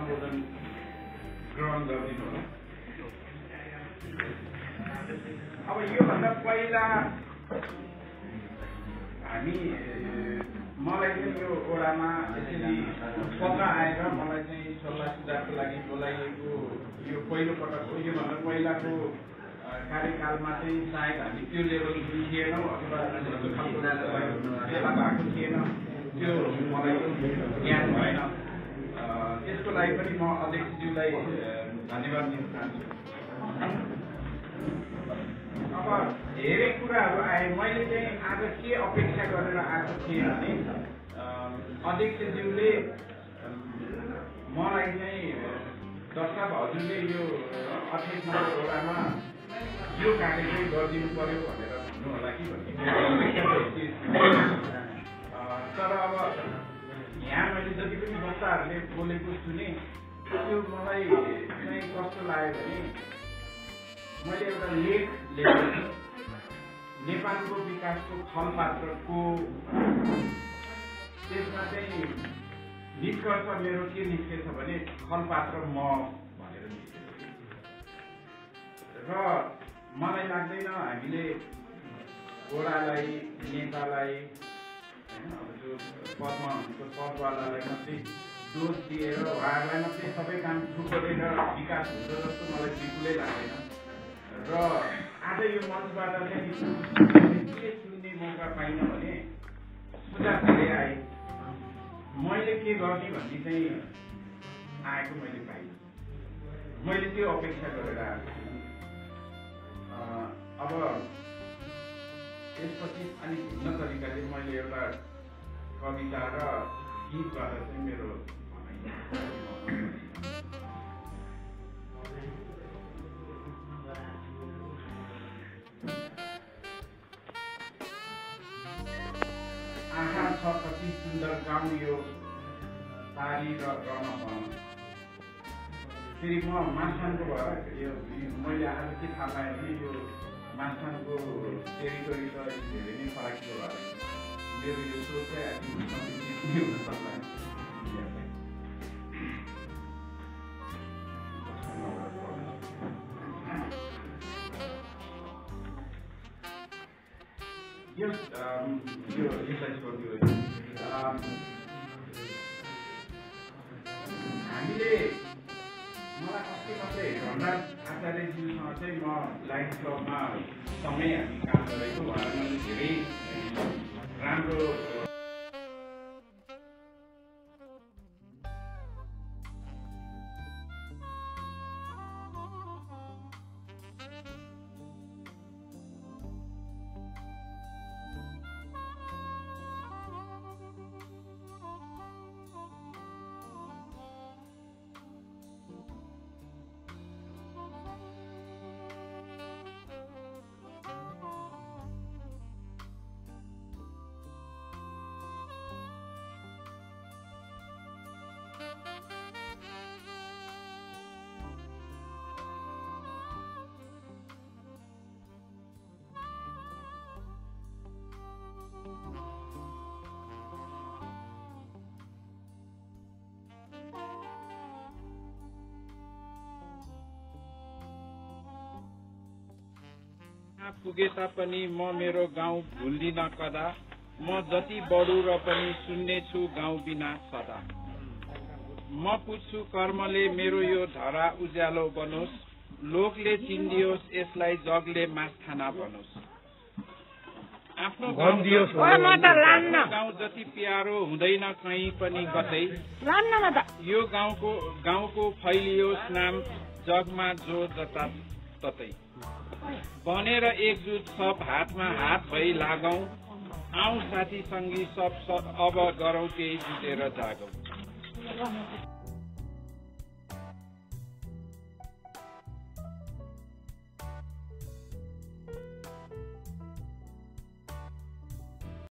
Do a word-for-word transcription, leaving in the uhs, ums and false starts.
सम्बोधन ग्रहण गरिदिनु होला। अब योभन्दा पहिला हामी मलाई चाहिँ यो ओडामा यसरी पत्र आएर मलाई चाहिँ सल्लाह सुझावको लागि बोलाइएको यो पहिलो पटक हो। योभन्दा पहिलाको कार्यकालमा चाहिँ सायद हामी त्यो लेभल थिएनौँ अथवा खालको बेला भएको थिएन, त्यो मलाई ज्ञान भएन। त्यसको लागि पनि म अध्यक्षज्यूलाई धन्यवाद दिन चाहन्छु। अब धेरै कुराहरू आए। मैले चाहिँ आज के अपेक्षा गरेर आएको थिएँ भने अध्यक्षज्यूले मलाई चाहिँ दर्शक हजुरले यो अठाइस नम्बर वडामा यो कार्य चाहिँ गरिदिनु पर्यो भनेर भन्नु होला कि भन्ने। तर अब यहाँ मैले जति पनि वक्ताहरूले बोलेको सुने त्यो मलाई चाहिँ कस्तो लाग्यो भने मैले एउटा लेख लेखेको छु नेपालको विकासको फलपात्रको। त्यसमा चाहिँ निष्कर्ष मेरो के निस्केछ भने फलपात्र म भनेर निस्केको र मलाई लाग्दैन हामीले ओडालाई नेतालाई होइन अब जो पदमा हुन्छ पदवालालाई मात्रै दोष दिएर उहाँहरूलाई मात्रै सबै काम थुप्रेर विकास हुन्छ जस्तो मलाई बिल्कुलै लाग्दैन। र आज यो मञ्चबाट चाहिँ के सुन्ने मौका पाइनँ भने सुझाव धेरै आए। मैले के गर्ने भन्ने चाहिँ आएको मैले पाइनँ। मैले त्यो अपेक्षा गरेर आएको छु। अब त्यसपछि अलिक भिन्न तरिकाले मैले एउटा कविता र गीतबाट चाहिँ मेरो आँखा छ कति सुन्दर गाउँ यो पारी र रन। फेरि म मान्छानको भएर यो मैले आज के थाहा पाएँ भने यो मान्छानको टेरिटोरी त धेरै नै फराकिलो भएर मेरो यो सोच चाहिँ हुन सक्ला। यो यो यसलाई छोडिदियो। हामीले मलाई अस्ति मात्रै धनराज आचार्यज्यूसँग चाहिँ म लाइन्स क्लबमा सँगै हामी काम गरेको उहाँलाई धेरै राम्रो पुगे तापनि म मेरो गाउँ भुल्दिन कदा, म जति बढु र पनि सुन्ने छु गाउँ बिना सदा। म पुज्छु कर्मले मेरो यो धरा उज्यालो बनोस्, लोकले चिन्दियोस् यसलाई जगले मास्थाना बनोस्। आफ्नो गाउँ जति प्यारो हुँदैन कहीँ पनि कतै, यो गाउँको गाउँको फैलियोस् नाम जगमा जो जता ततै। बनेर एकजुट सब हातमा हात भई लागौं, आऊ साथी सङ्गी सब अब गरौँ केही जुटेर जागौं।